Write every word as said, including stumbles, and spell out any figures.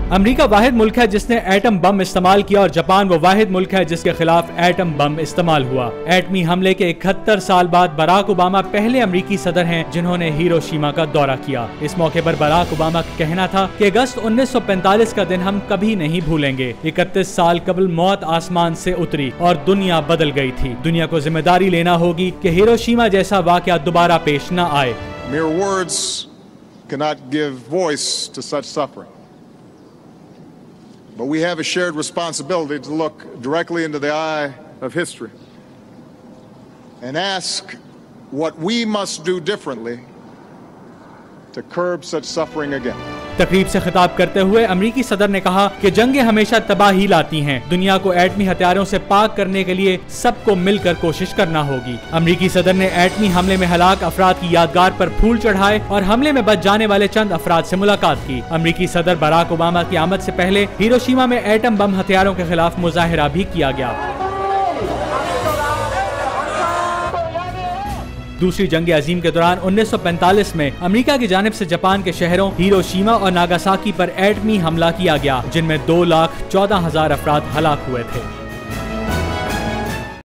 America वाहिद मुल्क है जिसने एटम बम इस्तेमाल किया और जापान वो वाहिद मुल्क है जिसके खिलाफ एटम बम इस्तेमाल हुआ। एटमी हमले के इकहत्तर साल बाद बराक ओबामा पहले अमेरिकी सदर हैं जिन्होंने हिरोशिमा का दौरा किया। इस मौके पर बराक ओबामा का कहना था कि अगस्त उन्नीस सौ पैंतालीस का दिन हम कभी नहीं भूलेंगे। इकतीस साल कबल मौत आसमान से उतरी और दुनिया बदल गई थी। दुनिया को जिम्मेदारी लेना होगी कि हिरोशिमा जैसा वाकया दोबारा पेश न आए। Mere words cannot give voice to such suffering. But we have a shared responsibility to look directly into the eye of history and ask what we must do differently to curb such suffering again. तकरीब से खिताब करते हुए अमेरिकी सदर ने कहा कि जंगें हमेशा तबाही लाती हैं। दुनिया को एटमी हथियारों से पाक करने के लिए सबको मिलकर कोशिश करना होगी। अमेरिकी सदर ने एटमी हमले में हलाक अफराद की यादगार पर फूल चढ़ाए और हमले में बच जाने वाले चंद अफराद से मुलाकात की। अमेरिकी सदर बराक ओबामा की आमद से पहले हिरोशिमा में एटम बम हथियारों के खिलाफ मुजाहिरा भी किया गया। दूसरी जंग अजीम के दौरान उन्नीस सौ पैंतालीस में अमेरिका की जानिब से जापान के शहरों हिरोशिमा और नागासाकी पर एटमी हमला किया गया, जिनमें दो लाख चौदह हजार अफराद हलाक हुए थे।